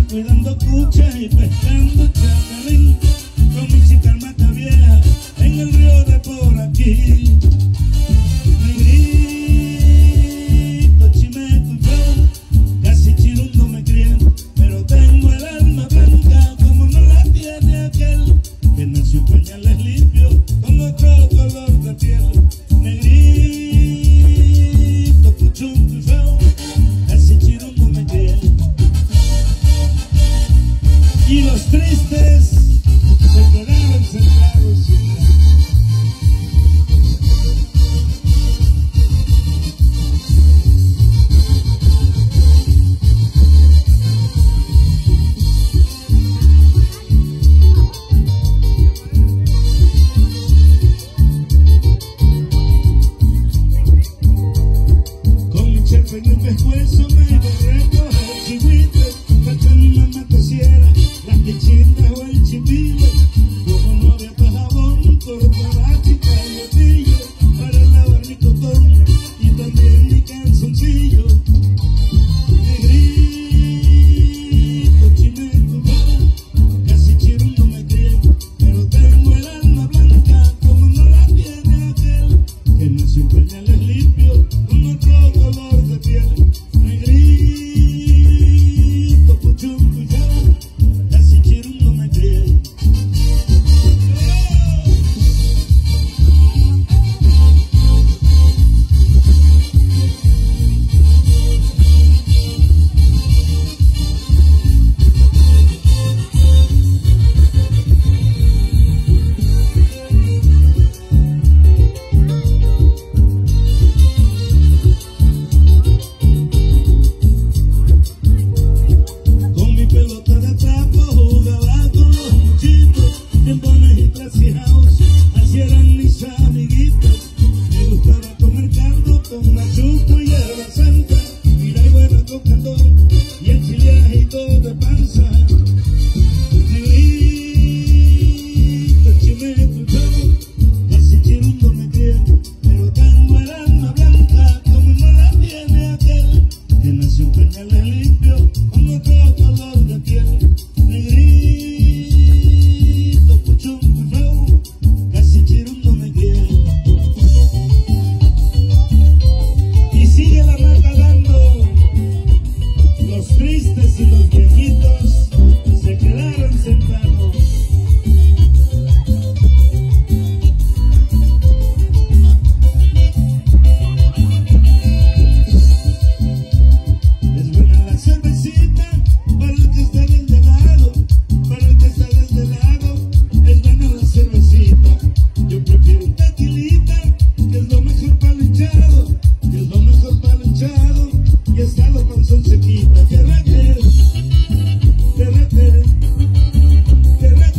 cuidando cucha y pescando chacarrín, con mi chica mata vieja en el río de por aquí. Negrito, chimeco y feo, casi chirundo me crié, pero tengo el alma blanca como no la tiene aquel que nació en pañales limpios con otro color de piel. Negrito, puchunco y feo, casi chirundo me crié. Y los tristes se quedaron sentados. Con mi chefe en el pescuezo me iba a recoger chihuites, faltando una matosiera, las quechindas o el chipillo. Como no había pa' jabón, cortaba chica y el pillo para lavar mi cotón y también mi calzoncillo. Negrito, chimeco, casi chirundo me crié, pero tengo el alma blanca como no la tiene aquel que nació en pañales limpios con otro color de piel. Negrito, puchunco y feo, casi chirundo me crié. Con mi pelota de trapo jugaba con los muchitos, tiempones y trasijaos, así eran mis amiguitos. Me gustaba comer caldo con machuco y hierba santa, mira y buena con candón y el chileajito de panza. Negrito, chimeco y feo, casi chirundo me crié, pero tengo el alma blanca como no la tiene aquel que nació en pañales limpios con otro color de piel. Negrito, puchunco y feo, casi chirundo me crié. Y sigue la mata dando, los tristes y los viejitos se quedaron sentados. Es buena la cervecita para el que está del lado, para el que está del lado. Es buena la cervecita. Yo prefiero un tequilita, que es lo mejor para el hinchado, que es lo mejor para el hinchado, y está lo panzón sequita. Que requiere, que requiere, que requiere.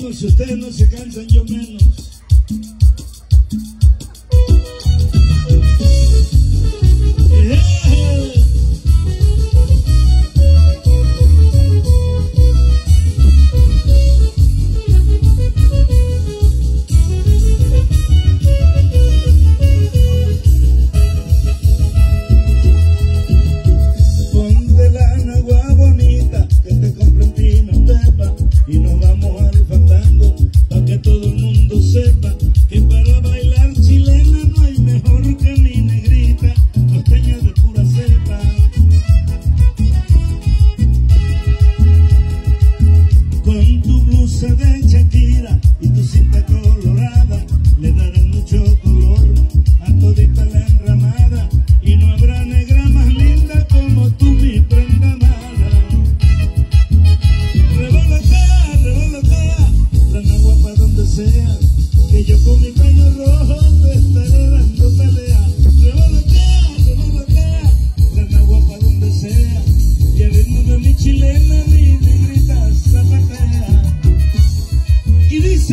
como si ustedes no se cansan, yo menos. Ponte la agua bonita, que te compren vino, pepa, y nos vamos al fandango, pa' que todo el mundo sepa que para bailar chilena no hay mejor que mi negrita, costeña de pura cepa. Con tu blusa de Shakira y tu cinta colorada, le darán mucho color a todita la enramada, y no habrá negra más linda como tú, mi prenda amada. Revolotea, la nagua pa' donde sea, que yo con mi paño rojo te estaré dando pelea. Revolotea, la nagua pa' donde sea, y el ritmo de mi chilena, mi negrita zapatea. Y dice,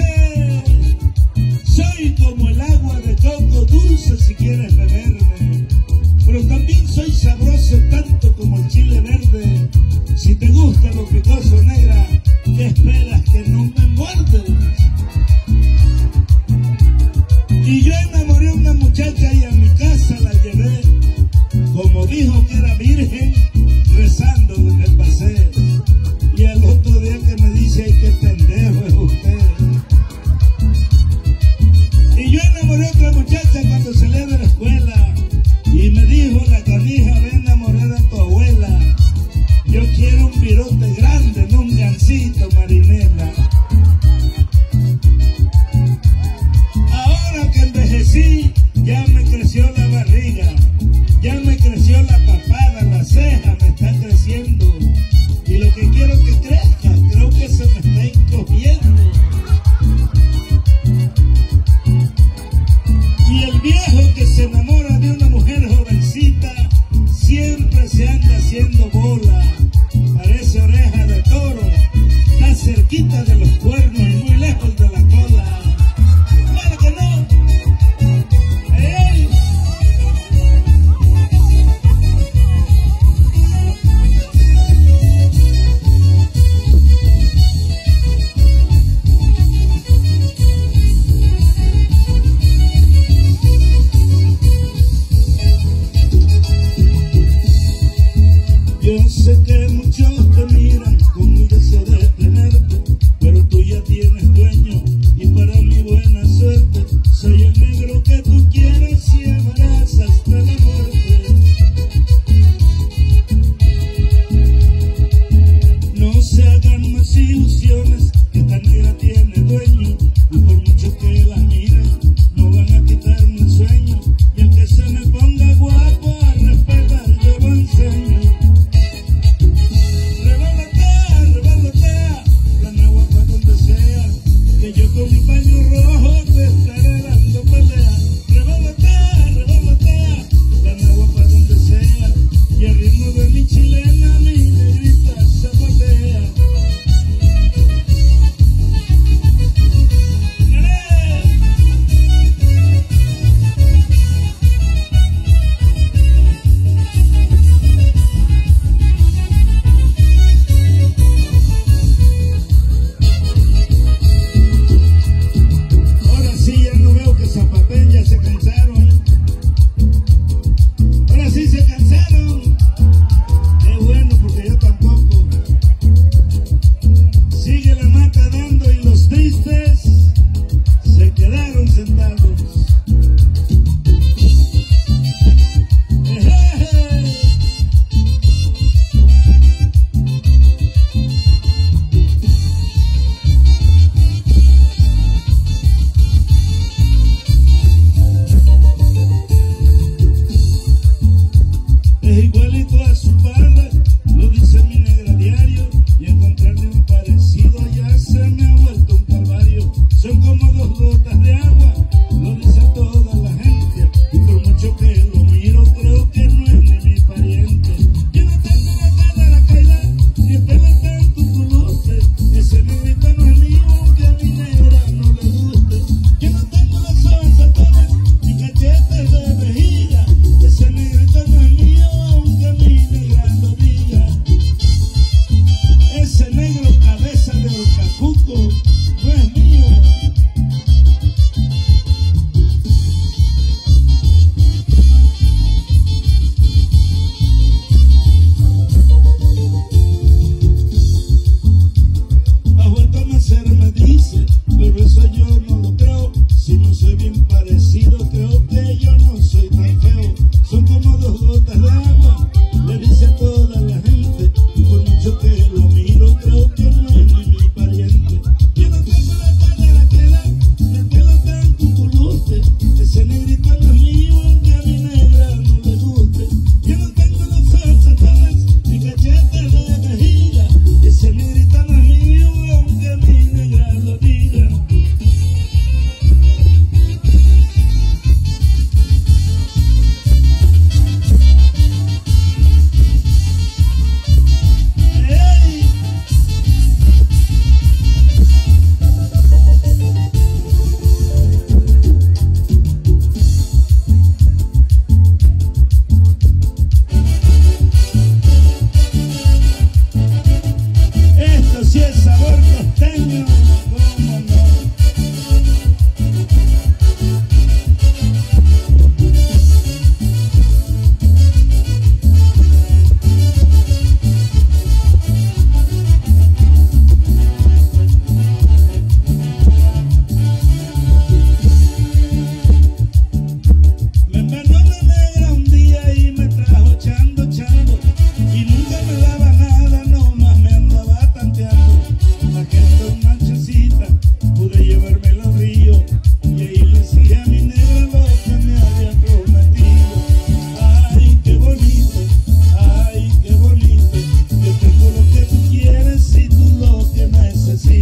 soy como el agua de coco, dulce si quieres beberme, pero también soy sabroso tanto como el chile verde. Si te gusta lo picoso, negra, ¿qué esperas que no me muerdes? Y yo enamoré a una muchacha y a mi casa la llevé, como dijo que era virgen, rezando en el paseo. Y al otro día que me dice, ay, qué pendejo es usted. Y yo enamoré a otra muchacha cuando salí de la escuela, y me dijo la canija, ven a enamorar a tu abuela. Yo quiero un virote grande, no un gansito, Marinela. Ahora que envejecí, ya me creció la barriga, ya me creció la papada, la ceja me está creciendo, y lo que quiero que crezca, creo que se me está encogiendo. Y el viejo que se enamora de una mujer jovencita siempre se anda haciendo bola, parece oreja de toro, está cerquita de los cuernos y muy lejos de la cola. ¡Claro que no! ¡Ey! Yo sé que muchos te miran con el deseo de tenerte, pero tú ya tienes dueño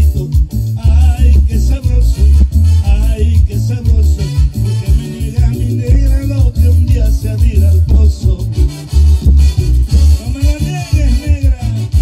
necesito. Ay, qué sabroso, ay, qué sabroso, porque me niega mi negra lo que un día se adhiera al pozo. No me lo niegues, negra.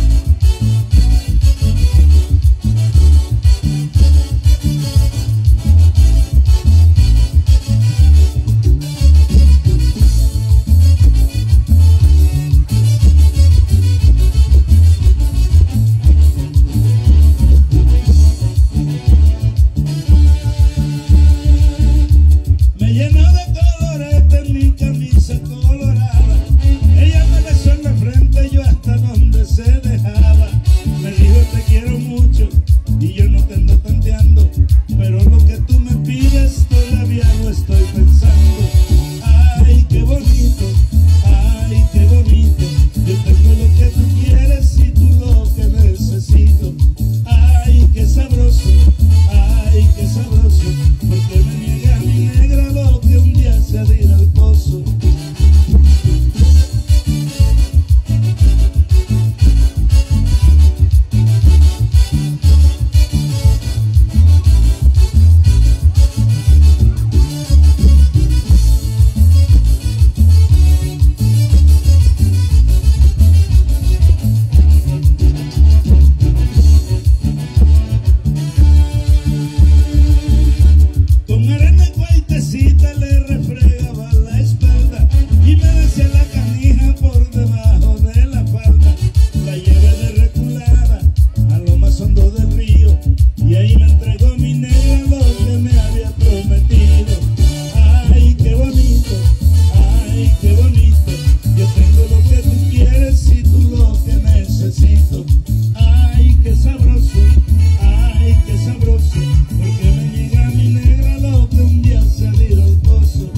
Me llenó de colorete mi camisa colorada. Ella me besó en la frente, yo hasta donde se dejaba. Me dijo te quiero mucho y yo no te ando tanteando, pero lo que tú me pides todavía lo estoy pensando. Ay, qué bonito, ay, qué bonito. Yo tengo lo que tú quieres y tú lo que necesito. Ay, qué sabroso, ay, qué sabroso, porque me niega mi negra lo que un día se adhiera al pozo. Con arena y cuaitecita le refregaba la espalda y me decía la canija por debajo de la falda. La llevé de reculada a lo más hondo del río y ahí me entregó mi negra lo que me había prometido. Ay, qué bonito, ay, qué bonito. Yo tengo lo que tú quieres y tú lo que necesito. Ay, qué sabroso, ay, qué sabroso, porque me niega mi negra lo que un día se adhiera al pozo.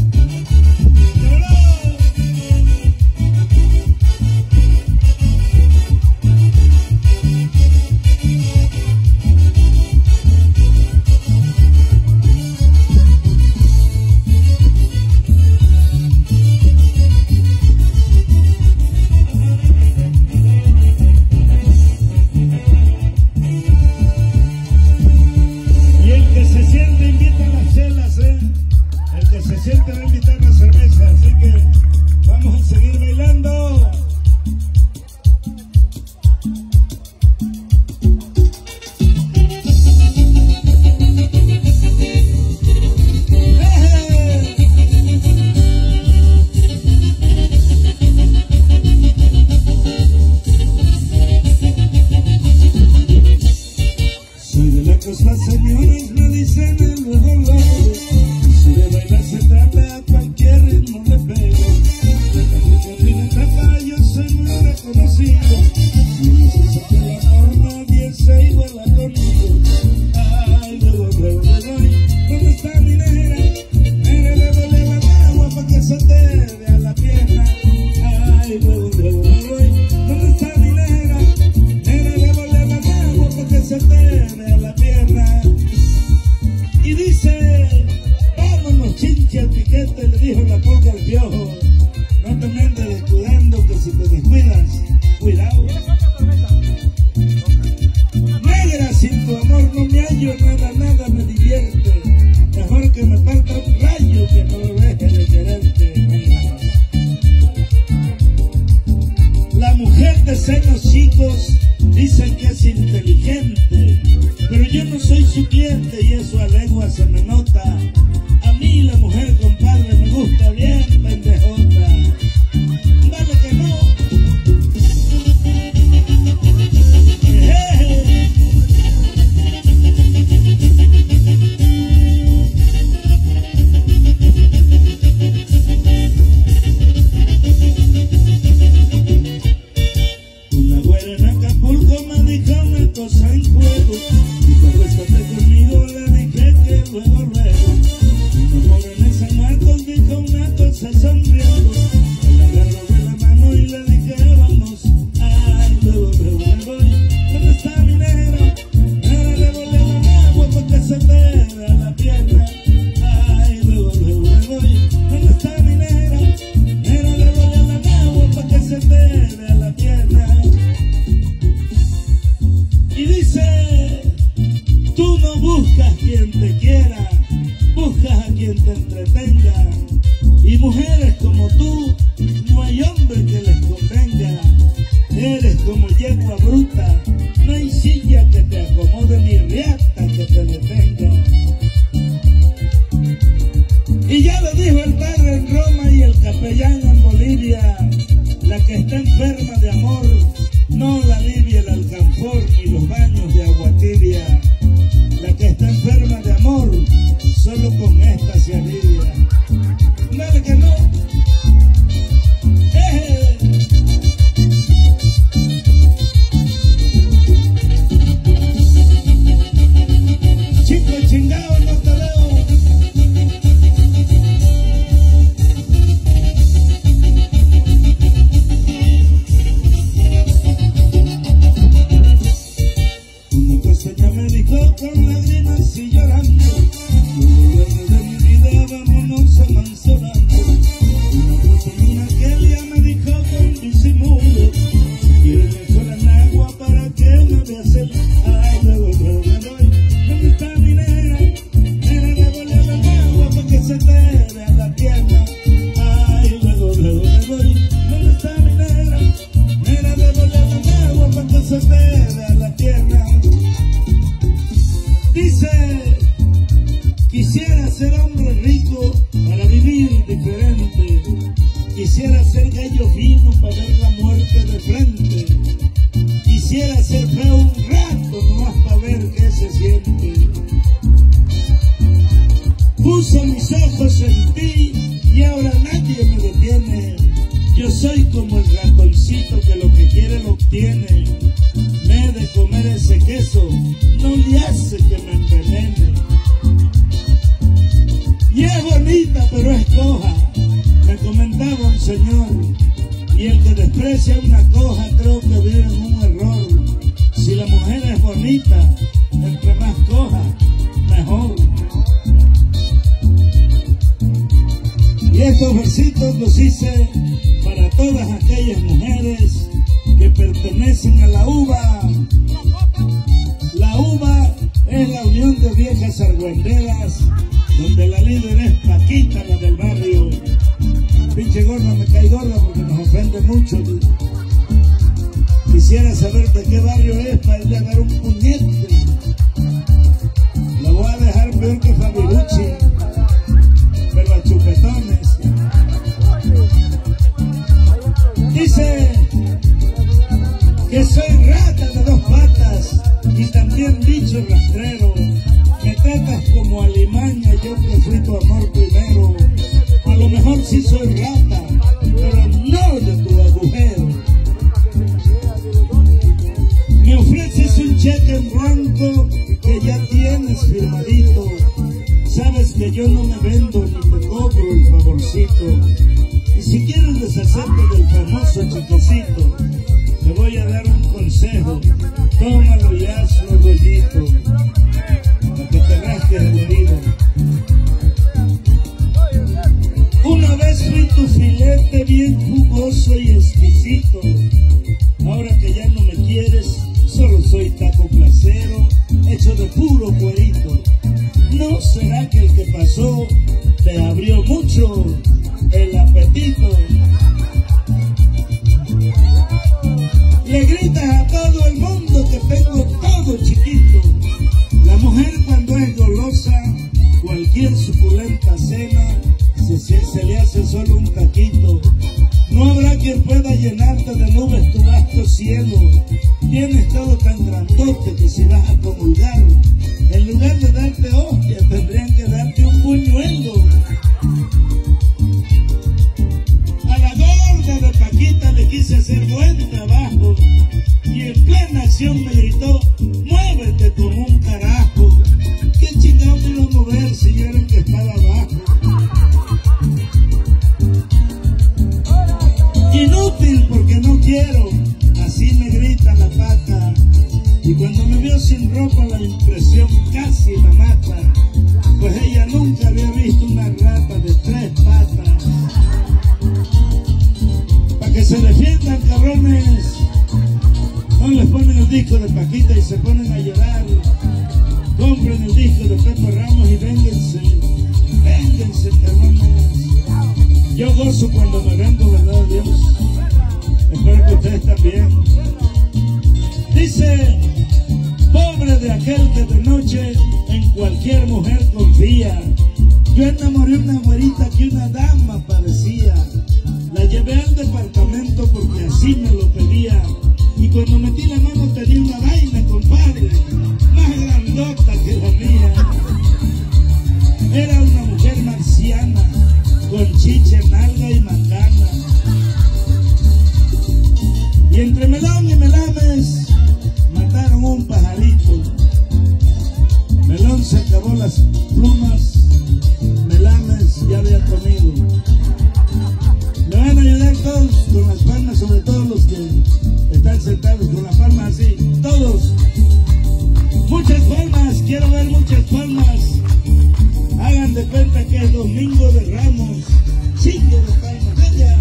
Y el que se siente invita a las chelas, el que se siente va a invitar a la cerveza, así que vamos a seguir bailando. Soy de la costa, señores, me dicen el luego. Si de bailar se trata, a cualquier ritmo le pego. De Pinetapa yo soy muy reconocido. Y no se sabe el amor, nadie se iguala conmigo. Ay, luego me voy. ¿Dónde está mi negra? Negra, le duele la agua pa' que se te dé a la pierna. Ay, luego me voy. ¿Dónde está mi negra? Negra, le duele la agua pa' que se te dé a la pierna. Y dice, vámonos chinche al piquete, le dijo la pulga al piojo. No te me andes descuidando, que si te descuidas, cuidado. Negra, sin tu amor no me hallo, nada, nada me divierte. Mejor que me parta un rayo que no lo deje de quererte. La mujer de senos chicos dicen que es inteligente, pero yo no soy su cliente y eso a legua se me nota. A mí la mujer, compadre, me gusta bien pendejota. Dale que no. Una güera en Acapulco me dijo una cosa en juego. Dijo, acuéstate conmigo, le dije que luego, luego. Buscas quien te quiera, buscas a quien te entretenga, y mujeres como tú, no hay hombre que les convenga. Eres como yegua bruta, no hay silla que te acomode ni riata que te detenga. Y ya lo dijo el padre en Roma y el capellán en Bolivia: la que está enferma de amor, no la alivia el alcanfor ni los baños de agua tibia. La que está enferma de amor, solo con esta se alivia. Dale que no. Chico chingado, no te veo. Una cosa ya me dijo con lágrimas y llorando: los de mi vida vámonos amansorando. Una persona que ya me dijo con disimulo: quiero que fueran agua para que me veas el. Ay, luego me doy. ¿Dónde está mi negra? Negra, devuélveme el agua para que se te vea la pierna. Ay, luego me doy. ¿Dónde está mi negra? Negra, devuélveme el agua para que se te vea la pierna. Dice: quisiera ser hombre rico para vivir diferente. Quisiera ser gallo fino para ver la muerte de frente. Quisiera ser feo un rato nomás para ver qué se siente. Puse mis ojos en ti y ahora nadie me detiene. Yo soy como el ratoncito que lo que quiere lo obtiene. Me he de comer ese queso, no le hace que me envenene. Y es bonita pero es coja, me comentaba un señor. Y el que desprecia una coja creo que vive en un error. Si la mujer es bonita, entre más coja, mejor. Y estos versitos los hice para todas aquellas mujeres que pertenecen a la UVA. La UVA es la Unión de Viejas Argüenderas, donde la líder es Paquita, la del barrio. Pinche gorda, me cae gorda porque nos ofende mucho. Quisiera saber de qué barrio es para irle a dar un puñete. La voy a dejar peor que Fabirucci, pero a chupetones. Dice que soy rata de dos patas y también bicho rastrero. Me tratas como alimaña, yo que fui tu amor primero. A lo mejor sí soy rata, pero no de tu agujero. Me ofreces un cheque en blanco que ya tienes firmadito. Sabes que yo no me vendo ni te cobro el favorcito. Y si quieres deshacerte del famoso chiquecito, te voy a dar un consejo: tómalo y hazlo rollito, para que te rasques el herido. Una vez fui tu filete bien jugoso y exquisito. Ahora que ya no me quieres, solo soy taco placero, hecho de puro cuerito. ¿No será que el que pasó te abrió mucho el apetito? Le gritas a todo el mundo que tengo todo chiquito. La mujer cuando es golosa, cualquier suculenta cena se le hace solo un taquito. No habrá quien pueda llenarte de nubes tu vasto cielo. Tienes todo tan grandote que si vas a comulgar, en lugar de darte hostia, tendrían que darte un puñuelo. A la gorda de Paquita le quise hacer buen trabajo y en plena acción me gritó: muévete como un carajo. ¿Qué chingado me iba a mover si yo era el que estaba abajo? Inútil porque no quiero, así me grita la pata. Y cuando me vio sin ropa la impresión casi la mata, pues ella nunca había visto una rata de 3 patas. Para que se defiendan, cabrones, no les ponen el disco de Paquita y se ponen a llorar. compren el disco de Pepe Ramos y vénganse, hermanos. Yo gozo cuando me vendo, ¿verdad, Dios? Espero que ustedes también. Dice, pobre de aquel que de noche en cualquier mujer confía. Yo enamoré una güerita que una dama parecía. La llevé al departamento porque así me lo pedía. Y cuando metí la mano tenía una vaina, compadre, más grandota que la mía. Era una mujer marciana, con chiche, nalga y macana. Y entre melón y melames mataron un pajarito. Melón se acabó las plumas, melames ya había comido. Me van a ayudar todos con las palmas, sobre todo los que están sentados con las palmas así, todos. Muchas palmas, quiero ver muchas palmas. Hagan de cuenta que es Domingo de Ramos. Chingo de palmas, venga.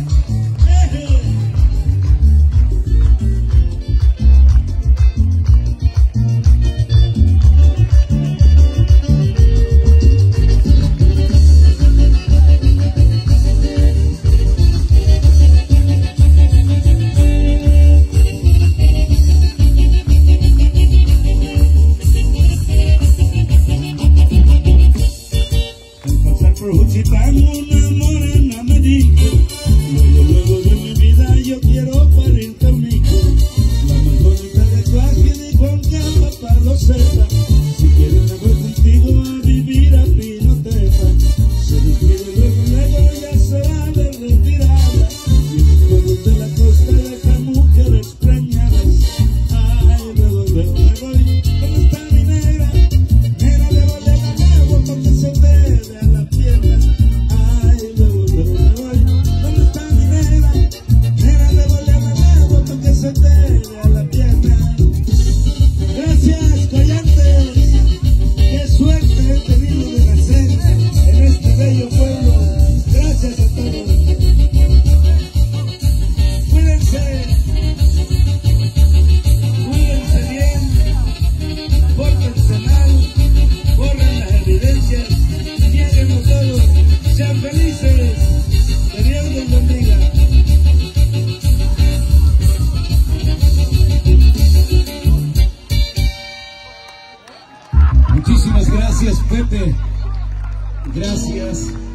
Juchitán, una morena me dijo, luego de mi vida yo quiero parir conmigo. La más bonita de Cuaquín y con que papá lo sepa. Si quieres me voy contigo a vivir a Pinotepa. Se despide luego ya se va de retirada. Y en los pueblos de la costa deja mujeres preñadas. Ay, luego me voy, ¿dónde está mi negra? Negra, devuelve la agua porque se bebe a la pierna. Ay, luego me voy, ¿dónde está mi negra? Negra, devuelve la agua porque se bebe a la pierna. Gracias, Collantes. Qué suerte he tenido de nacer en este bello pueblo. Gracias a todos. Cuídense bien, pórtense mal, borren las evidencias, nieguenlo todo, sean felices, que Dios los bendiga. Muchísimas gracias, Pepe. Gracias.